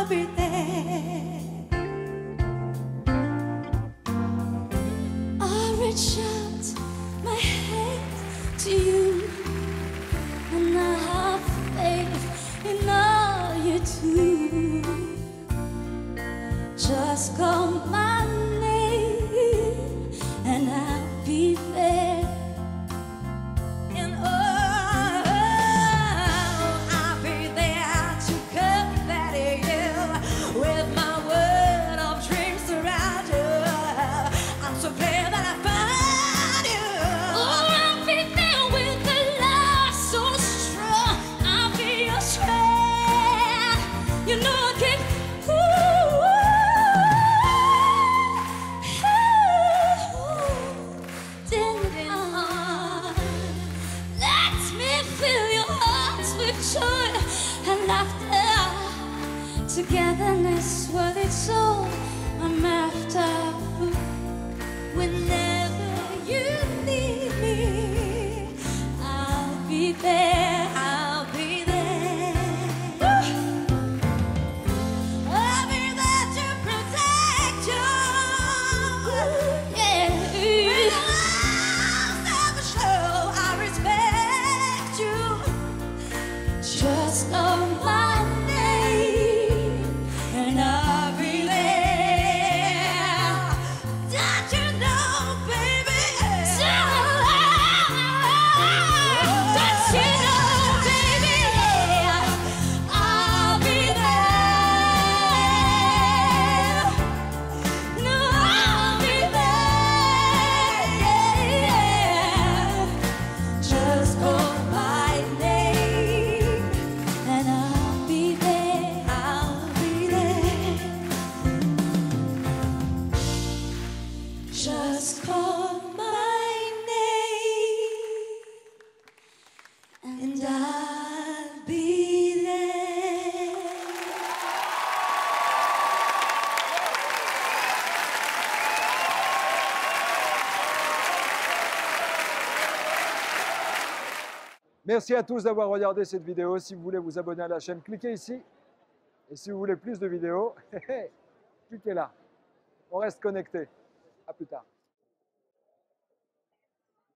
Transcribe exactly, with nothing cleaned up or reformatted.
be there. I reach out my hand to you, and I have faith in all you do. Just call my name and I'll be there. And oh, I'll be there to comfort you with my word of dreams around you. I'm so glad that I found you. Oh, I'll be there with a love so strong. I'll be your strength. You know I can. Joy and laughter, togetherness, what it's all I'm after. Whenever you need me, I'll be there, I'll be there. I'll be there to protect you. Yeah. When I'm never sure I respect you. Just know my name and I'll be there. Don't you know, baby? Don't you know, baby? I'll be there. No, I'll be there. Just call my name. Just call my name and I'll be there. Merci à tous d'avoir regardé cette vidéo. Si vous voulez vous abonner à la chaîne, cliquez ici. Et si vous voulez plus de vidéos, cliquez là. On reste connecté. À plus tard.